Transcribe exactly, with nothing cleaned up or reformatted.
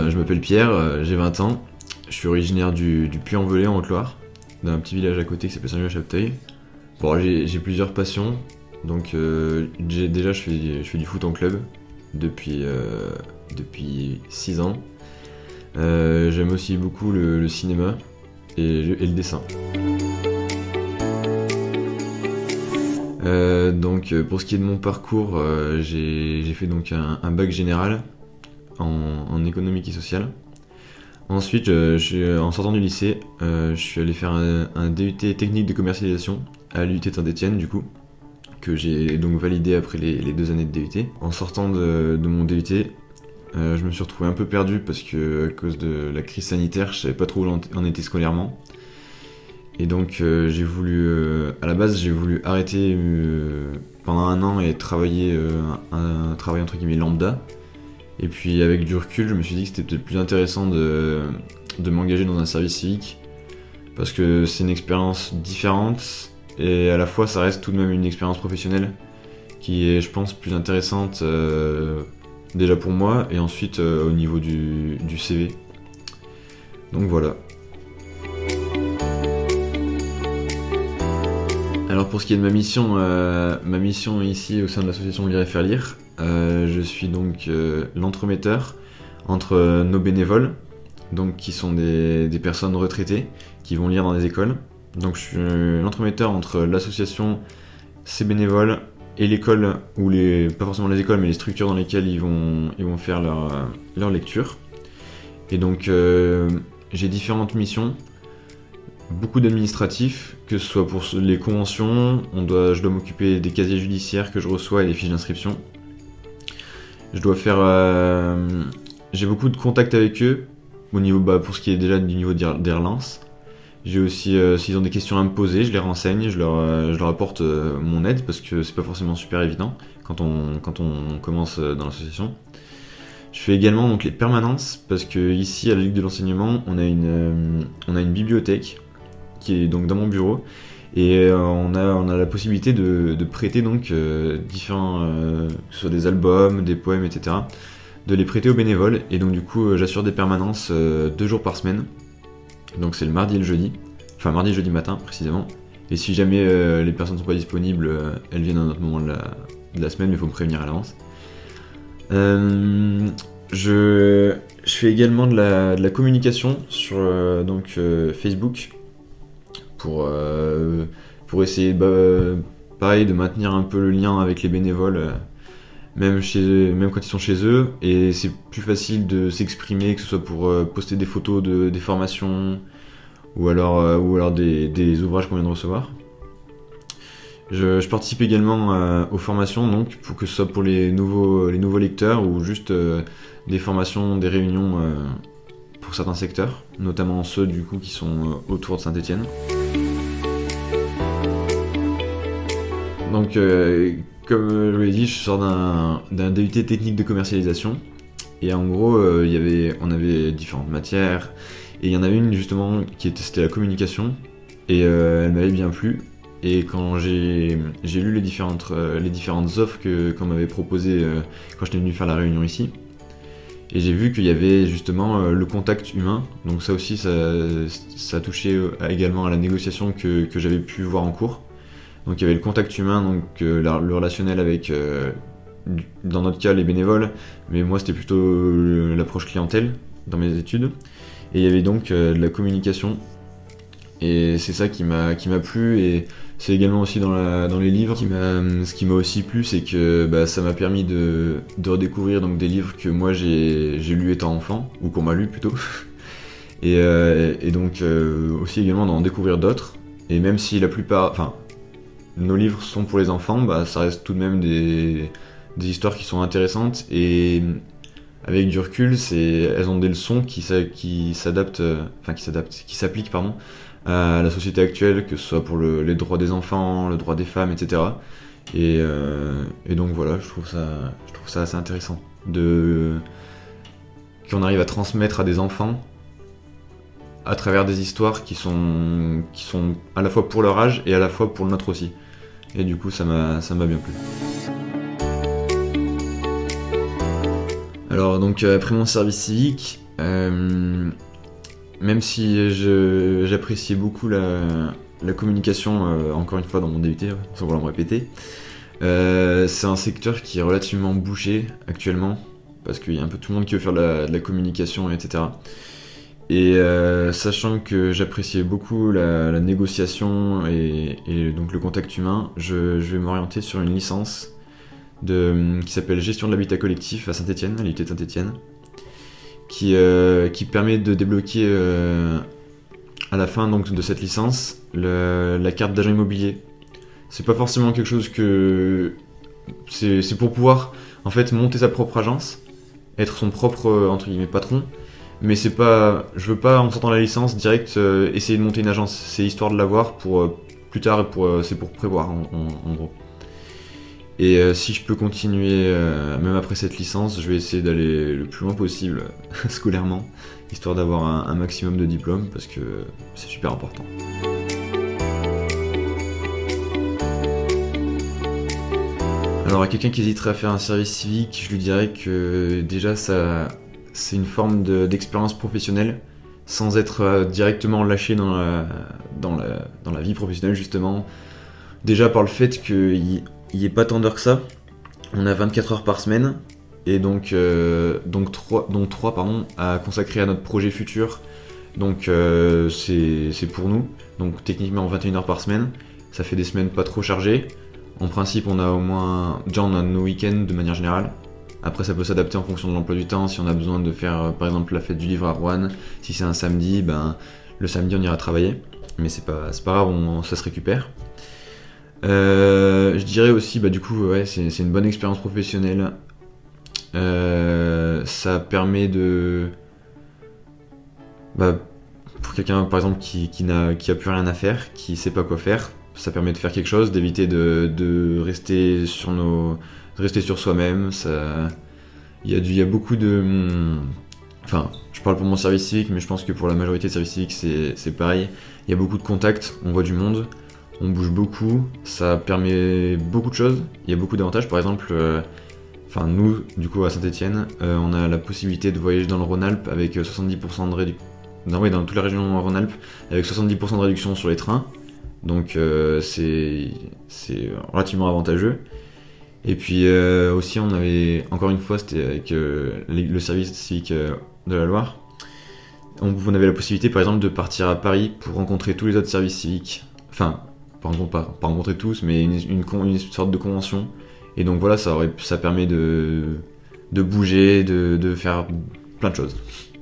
euh, je m'appelle Pierre, euh, j'ai vingt ans, je suis originaire du, du Puy-en-Velay en Haute-Loire, d'un petit village à côté qui s'appelle Saint-Louis-à-Chapteuil. Bon, j'ai, j'ai plusieurs passions, donc euh, j'ai, déjà je fais, je fais du foot en club depuis, euh, depuis six ans. Euh, j'aime aussi beaucoup le, le cinéma et, et le dessin. Euh, donc pour ce qui est de mon parcours, euh, j'ai, j'ai fait donc un, un bac général en, en économique et sociale. Ensuite, je, je, en sortant du lycée, euh, je suis allé faire un, un D U T technique de commercialisation à l'U T de Saint-Étienne du coup, que j'ai donc validé après les, les deux années de D U T. En sortant de, de mon D U T, euh, je me suis retrouvé un peu perdu parce que à cause de la crise sanitaire, je savais pas trop où en était scolairement. Et donc euh, j'ai voulu, euh, à la base j'ai voulu arrêter euh, pendant un an et travailler euh, un, un travail entre guillemets lambda. Et puis avec du recul, je me suis dit que c'était peut-être plus intéressant de, de m'engager dans un service civique parce que c'est une expérience différente et à la fois ça reste tout de même une expérience professionnelle qui est je pense plus intéressante euh, déjà pour moi et ensuite euh, au niveau du, du C V. Donc voilà. Alors pour ce qui est de ma mission, euh, ma mission ici au sein de l'association Lire et Faire Lire, euh, je suis donc euh, l'entremetteur entre euh, nos bénévoles, donc qui sont des, des personnes retraitées qui vont lire dans des écoles. Donc je suis l'entremetteur entre l'association, ses bénévoles et l'école, ou les, pas forcément les écoles mais les structures dans lesquelles ils vont, ils vont faire leur, leur lecture. Et donc euh, j'ai différentes missions. Beaucoup d'administratifs, que ce soit pour les conventions, on doit, je dois m'occuper des casiers judiciaires que je reçois et des fiches d'inscription. Je dois faire... Euh, j'ai beaucoup de contacts avec eux, au niveau, bah, pour ce qui est déjà du niveau des relances. J'ai aussi, euh, s'ils ont des questions à me poser, je les renseigne, je leur, euh, je leur apporte euh, mon aide, parce que c'est pas forcément super évident quand on, quand on commence dans l'association. Je fais également donc, les permanences, parce que ici à la Ligue de l'enseignement, on a une, euh, on a une bibliothèque, qui est donc dans mon bureau et euh, on, a, on a la possibilité de, de prêter donc euh, différents, euh, que ce soit des albums, des poèmes, et cetera, de les prêter aux bénévoles et donc du coup euh, j'assure des permanences euh, deux jours par semaine, donc c'est le mardi et le jeudi, enfin mardi et jeudi matin précisément, et si jamais euh, les personnes ne sont pas disponibles, euh, elles viennent à un autre moment de la, de la semaine mais il faut me prévenir à l'avance. Euh, je, je fais également de la, de la communication sur euh, donc, euh, Facebook, pour, euh, pour essayer bah, pareil, de maintenir un peu le lien avec les bénévoles, euh, même, chez eux, même quand ils sont chez eux, et c'est plus facile de s'exprimer, que ce soit pour euh, poster des photos de, des formations, ou alors, euh, ou alors des, des ouvrages qu'on vient de recevoir. Je, je participe également euh, aux formations, donc, pour que ce soit pour les nouveaux, les nouveaux lecteurs, ou juste euh, des formations, des réunions euh, pour certains secteurs, notamment ceux du coup qui sont euh, autour de Saint-Étienne. Donc, euh, comme je vous l'ai dit, je sors d'un, d'un D U T technique de commercialisation. Et en gros, euh, y avait, on avait différentes matières. Et il y en avait une justement qui était, c'était la communication. Et euh, elle m'avait bien plu. Et quand j'ai, j'ai lu les différentes, euh, les différentes offres que, qu'on m'avait proposées euh, quand j'étais venu faire la réunion ici, et j'ai vu qu'il y avait justement euh, le contact humain. Donc ça aussi, ça, ça touchait euh, également à la négociation que, que j'avais pu voir en cours. Donc il y avait le contact humain, donc euh, la, le relationnel avec, euh, dans notre cas, les bénévoles, mais moi c'était plutôt euh, l'approche clientèle dans mes études. Et il y avait donc euh, de la communication, et c'est ça qui m'a, qui m'a plu, et c'est également aussi dans, la, dans les livres. Qui m'a, ce qui m'a aussi plu, c'est que bah, ça m'a permis de, de redécouvrir donc, des livres que moi j'ai, j'ai lus étant enfant, ou qu'on m'a lu plutôt, et, euh, et donc euh, aussi également d'en découvrir d'autres, et même si la plupart... Enfin, nos livres sont pour les enfants, bah, ça reste tout de même des, des histoires qui sont intéressantes et avec du recul, c'est, elles ont des leçons qui, qui s'adaptent, enfin qui s'adaptent, qui s'appliquent pardon, à la société actuelle, que ce soit pour le, les droits des enfants, le droit des femmes, et cetera. Et, euh, et donc voilà, je trouve ça, je trouve ça assez intéressant de qu'on arrive à transmettre à des enfants à travers des histoires qui sont, qui sont à la fois pour leur âge et à la fois pour le nôtre aussi. Et du coup, ça m'a, ça m'a bien plu. Alors donc après mon service civique, Euh, même si je, j'appréciais beaucoup la, la communication, euh, encore une fois dans mon D U T, sans vouloir me répéter, euh, c'est un secteur qui est relativement bouché actuellement, parce qu'il y a un peu tout le monde qui veut faire de la, de la communication, et cetera. Et euh, sachant que j'appréciais beaucoup la, la négociation et, et donc le contact humain, je, je vais m'orienter sur une licence de, qui s'appelle Gestion de l'habitat collectif à Saint-Étienne, à l'U T de Saint-Étienne, qui, euh, qui permet de débloquer euh, à la fin donc, de cette licence le, la carte d'agent immobilier. C'est pas forcément quelque chose que... C'est, c'est pour pouvoir en fait monter sa propre agence, être son propre entre guillemets patron. Mais c'est pas, je veux pas en sortant la licence direct euh, essayer de monter une agence. C'est histoire de l'avoir pour euh, plus tard, pour, euh, c'est pour prévoir en, en, en gros. Et euh, si je peux continuer euh, même après cette licence, je vais essayer d'aller le plus loin possible scolairement, histoire d'avoir un, un maximum de diplômes parce que c'est super important. Alors à quelqu'un qui hésiterait à faire un service civique, je lui dirais que déjà ça c'est une forme de, d'expérience professionnelle, sans être euh, directement lâché dans la, dans, la, dans la vie professionnelle justement. Déjà par le fait qu'il n'y ait pas tant d'heures que ça, on a vingt-quatre heures par semaine, et donc, euh, donc, trois, donc trois pardon, à consacrer à notre projet futur. Donc euh, c'est, c'est pour nous, donc techniquement vingt et une heures par semaine, ça fait des semaines pas trop chargées. En principe on a au moins, déjà on a nos week-ends de manière générale. Après, ça peut s'adapter en fonction de l'emploi du temps. Si on a besoin de faire, par exemple, la fête du livre à Rouen, si c'est un samedi, ben, le samedi, on ira travailler. Mais c'est pas, c'est pas grave, on, ça se récupère. Euh, je dirais aussi, bah, du coup, ouais, c'est, c'est une bonne expérience professionnelle. Euh, ça permet de... Bah, pour quelqu'un, par exemple, qui, qui, n'a, qui a plus rien à faire, qui sait pas quoi faire, ça permet de faire quelque chose, d'éviter de, de rester sur nos... rester sur soi-même, ça... il, y a du, il y a beaucoup de... Enfin, je parle pour mon service civique, mais je pense que pour la majorité de services civiques, c'est, c'est pareil. Il y a beaucoup de contacts, on voit du monde, on bouge beaucoup, ça permet beaucoup de choses. Il y a beaucoup d'avantages, par exemple, euh, enfin nous, du coup, à Saint-Étienne, euh, on a la possibilité de voyager dans le Rhône-Alpes avec soixante-dix pour cent de réduction... Non, oui, dans toute la région Rhône-Alpes, avec soixante-dix pour cent de réduction sur les trains. Donc euh, c'est, c'est relativement avantageux. Et puis euh, aussi on avait, encore une fois c'était avec euh, le service civique euh, de la Loire, on, on avait la possibilité par exemple de partir à Paris pour rencontrer tous les autres services civiques, enfin pas, pas, pas rencontrer tous mais une, une, une sorte de convention, et donc voilà ça, aurait, ça permet de, de bouger, de, de faire plein de choses.